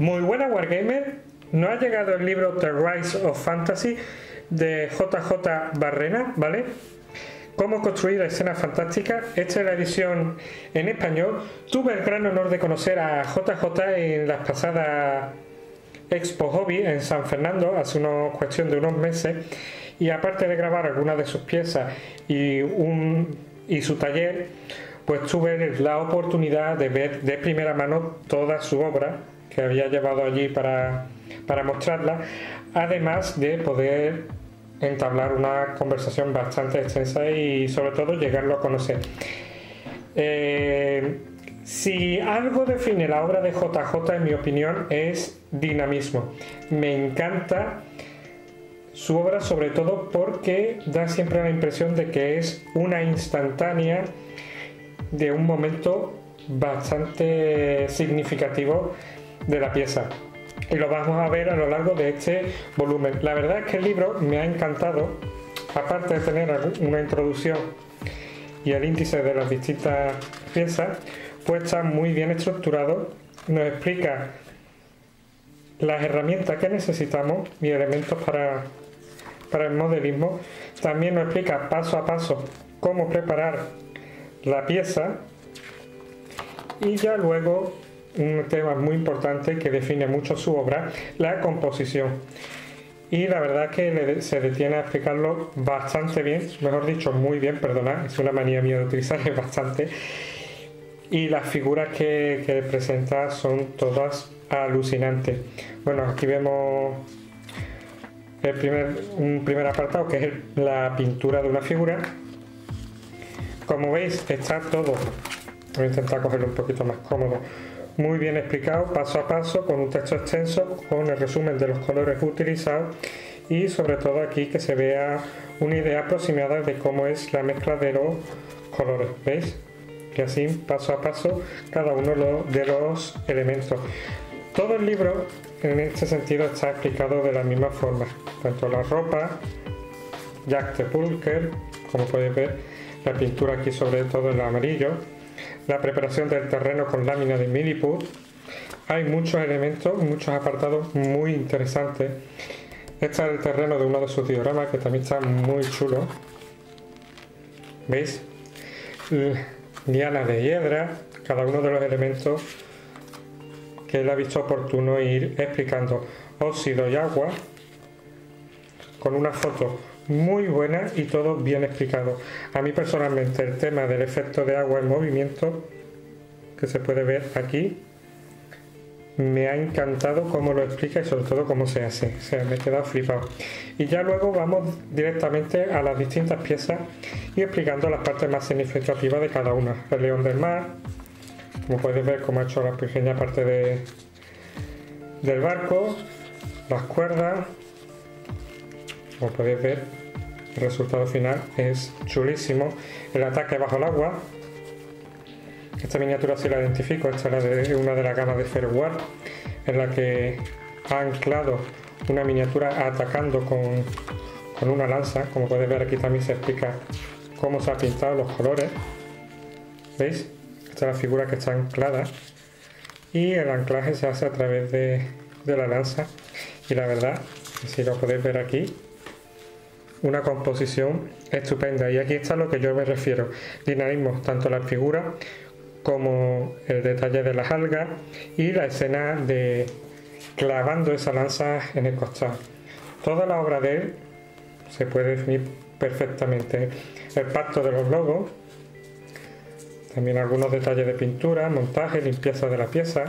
Muy buena Wargamer, nos ha llegado el libro The Rise of Fantasy de JJ Barrena, ¿vale? Cómo construir escenas fantásticas. Esta es la edición en español. Tuve el gran honor de conocer a JJ en las pasadas Expo Hobby en San Fernando, hace cuestión de unos meses, y aparte de grabar algunas de sus piezas y su taller, pues tuve la oportunidad de ver de primera mano toda su obra que había llevado allí para mostrarla, además de poder entablar una conversación bastante extensa y sobre todo llegarlo a conocer. Si algo define la obra de JJ, en mi opinión, es dinamismo. Me encanta su obra, sobre todo porque da siempre la impresión de que es una instantánea de un momento bastante significativo de la pieza, y lo vamos a ver a lo largo de este volumen. La verdad es que el libro me ha encantado, aparte de tener una introducción y el índice de las distintas piezas, pues está muy bien estructurado, nos explica las herramientas que necesitamos y elementos para el modelismo. También nos explica paso a paso cómo preparar la pieza, y ya luego un tema muy importante que define mucho su obra, la composición. Y la verdad que se detiene a explicarlo bastante bien, mejor dicho, muy bien, perdonad, es una manía mía de utilizar bastante. Y las figuras que presenta son todas alucinantes. Bueno, aquí vemos un primer apartado, que es la pintura de una figura. Como veis, está todo, voy a intentar cogerlo un poquito más cómodo, muy bien explicado, paso a paso, con un texto extenso, con el resumen de los colores utilizados, y sobre todo aquí que se vea una idea aproximada de cómo es la mezcla de los colores. ¿Veis? Que así, paso a paso, cada uno de los elementos. Todo el libro, en este sentido, está explicado de la misma forma. Tanto la ropa, Jack the Pulker, como podéis ver, la pintura aquí sobre todo en amarillo, la preparación del terreno con lámina de Milliput. Hay muchos elementos, muchos apartados muy interesantes. Este es el terreno de uno de sus dioramas, que también está muy chulo. ¿Veis? Lianas de hiedra, cada uno de los elementos que él ha visto oportuno ir explicando. Óxido y agua, con una foto muy buena y todo bien explicado. A mí personalmente el tema del efecto de agua en movimiento, que se puede ver aquí, me ha encantado cómo lo explica y sobre todo cómo se hace. O sea, me he quedado flipado. Y ya luego vamos directamente a las distintas piezas y explicando las partes más significativas de cada una. El león del mar, como podéis ver cómo ha hecho la pequeña parte del barco, las cuerdas. Como podéis ver, el resultado final es chulísimo. El ataque bajo el agua. Esta miniatura sí la identifico, esta es de una de las gamas de Fairward, en la que ha anclado una miniatura atacando con una lanza. Como podéis ver, aquí también se explica cómo se han pintado los colores. ¿Veis? Esta es la figura que está anclada y el anclaje se hace a través de la lanza. Y la verdad, si lo podéis ver aquí, una composición estupenda. Y aquí está lo que yo me refiero: dinamismo, tanto la figura como el detalle de las algas y la escena de clavando esa lanza en el costado. Toda la obra de él se puede definir perfectamente. El pacto de los lobos, también algunos detalles de pintura, montaje, limpieza de la pieza,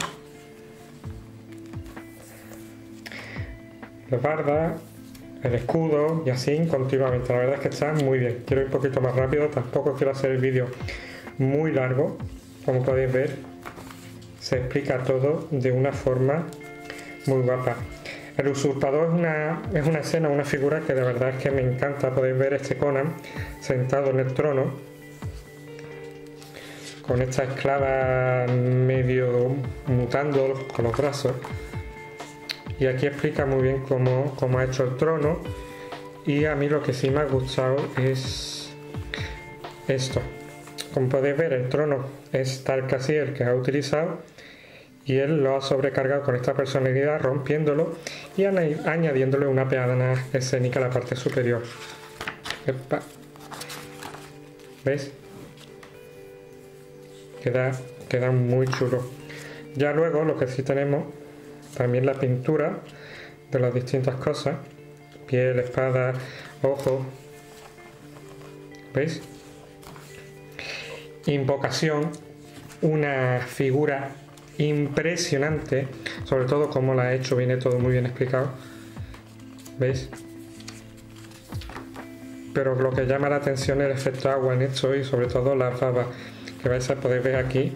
la barda, el escudo, y así continuamente. La verdad es que está muy bien. Quiero ir un poquito más rápido, tampoco quiero hacer el vídeo muy largo. Como podéis ver, se explica todo de una forma muy guapa. El usurpador es una escena, una figura que de verdad es que me encanta. Podéis ver este Conan sentado en el trono, con esta esclava medio mutando con los brazos. Y aquí explica muy bien cómo ha hecho el trono. Y a mí lo que sí me ha gustado es esto. Como podéis ver, el trono es tal casi el que ha utilizado, y él lo ha sobrecargado con esta personalidad, rompiéndolo y añadiéndole una peana escénica a la parte superior. Epa. ¿Ves? Queda muy chulo. Ya luego lo que sí tenemos, también la pintura de las distintas cosas, piel, espada, ojo. ¿Veis? Invocación, una figura impresionante, sobre todo como la ha hecho, viene todo muy bien explicado. ¿Veis? Pero lo que llama la atención es el efecto agua en esto y sobre todo las babas, que vais a poder ver aquí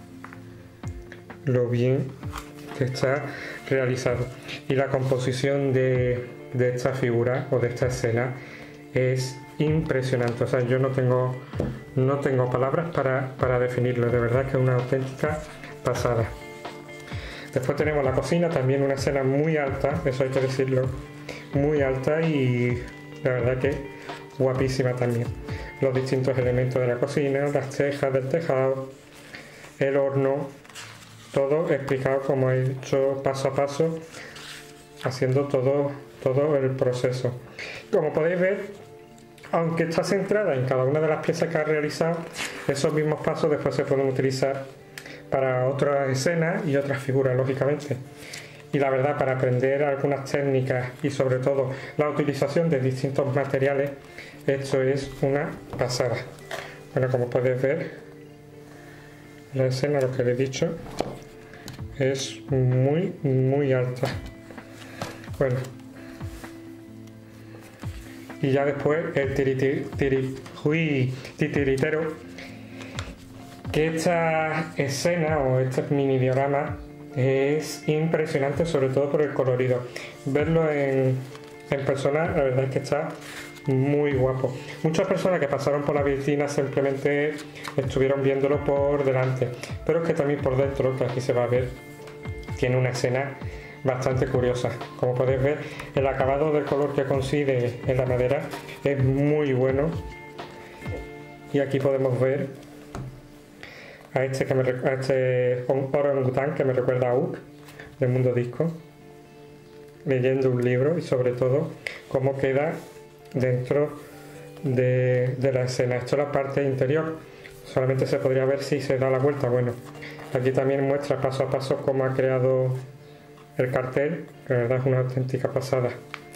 lo bien que está realizado. Y la composición de esta figura o de esta escena es impresionante. O sea, yo no tengo palabras para definirlo, de verdad que es una auténtica pasada. Después tenemos la cocina, también una escena muy alta, eso hay que decirlo, muy alta y la verdad que guapísima también. Los distintos elementos de la cocina, las tejas del tejado, el horno, todo explicado como he dicho paso a paso, haciendo todo el proceso. Como podéis ver, aunque está centrada en cada una de las piezas que ha realizado, esos mismos pasos después se pueden utilizar para otras escenas y otras figuras, lógicamente. Y la verdad, para aprender algunas técnicas y sobre todo la utilización de distintos materiales, esto es una pasada. Bueno, como podéis ver, la escena, lo que le he dicho, es muy alta. Bueno, y ya después el titiritero, que esta escena o este mini diorama es impresionante, sobre todo por el colorido. Verlo en persona, la verdad es que está muy guapo. Muchas personas que pasaron por la vitrina simplemente estuvieron viéndolo por delante, pero es que también por dentro, que aquí se va a ver, tiene una escena bastante curiosa. Como podéis ver, el acabado del color que consigue en la madera es muy bueno, y aquí podemos ver a este orangután que me recuerda a Ook del Mundo Disco, leyendo un libro, y sobre todo cómo queda dentro de la escena. Esto es la parte interior, solamente se podría ver si se da la vuelta. Bueno, aquí también muestra paso a paso cómo ha creado el cartel, que la verdad es una auténtica pasada.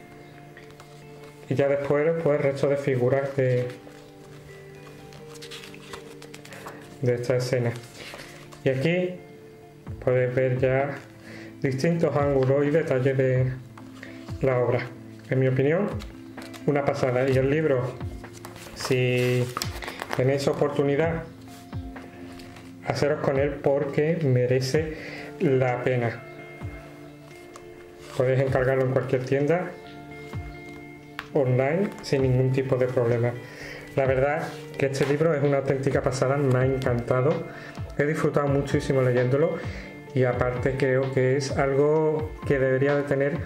Y ya después, pues, el resto de figuras de esta escena. Y aquí podéis ver ya distintos ángulos y detalles de la obra. En mi opinión, una pasada. Y el libro, si tenéis oportunidad, haceros con él porque merece la pena. Podéis encargarlo en cualquier tienda online sin ningún tipo de problema. La verdad que este libro es una auténtica pasada, me ha encantado, he disfrutado muchísimo leyéndolo, y aparte creo que es algo que debería de tener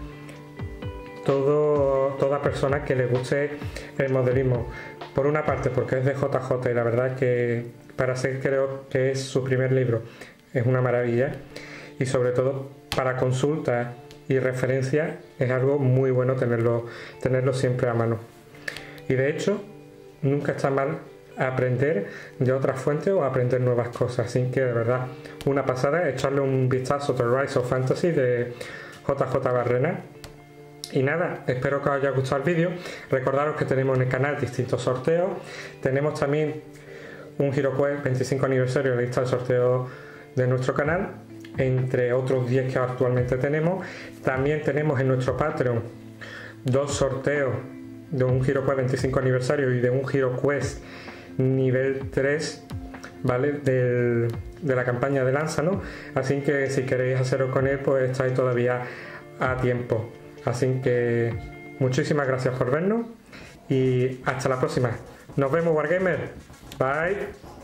toda persona que le guste el modelismo. Por una parte porque es de JJ y la verdad que para ser, creo que es su primer libro, es una maravilla, y sobre todo para consultas y referencias es algo muy bueno tenerlo siempre a mano. Y de hecho nunca está mal aprender de otras fuentes o aprender nuevas cosas, así que de verdad una pasada echarle un vistazo a Rise of Fantasy de JJ Barrena. Y nada, espero que os haya gustado el vídeo. Recordaros que tenemos en el canal distintos sorteos, tenemos también un HeroQuest 25 aniversario, lista de sorteo de nuestro canal, entre otros 10 que actualmente tenemos. También tenemos en nuestro Patreon 2 sorteos de un HeroQuest 25 aniversario y de un HeroQuest nivel 3, ¿vale? De la campaña de Lanza, ¿no? Así que si queréis haceros con él, pues estáis todavía a tiempo. Así que muchísimas gracias por vernos y hasta la próxima. Nos vemos, Wargamer. Bye.